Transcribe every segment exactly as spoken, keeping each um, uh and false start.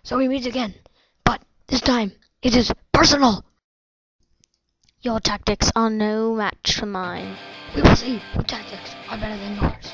So we meet again. But this time, it is personal. Your tactics are no match for mine. We will see whose tactics are better than yours.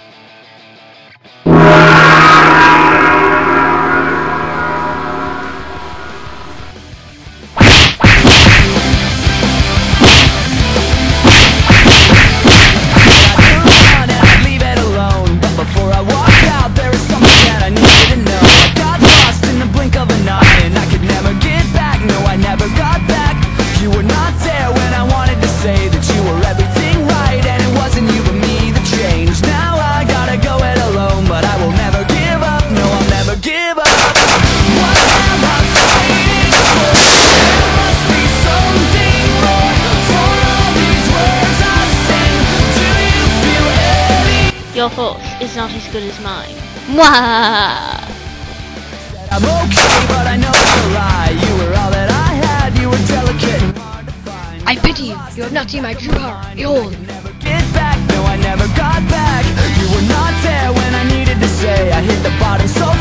Your force is not as good as mine. Mwah! I'm okay, but I know it's a lie. You were all that I had. You were delicate and hard to find. I pity you. You have not seen my true power. Behold. Never get back. No, I never got back. You were not there when I needed to say. I hit the bottom so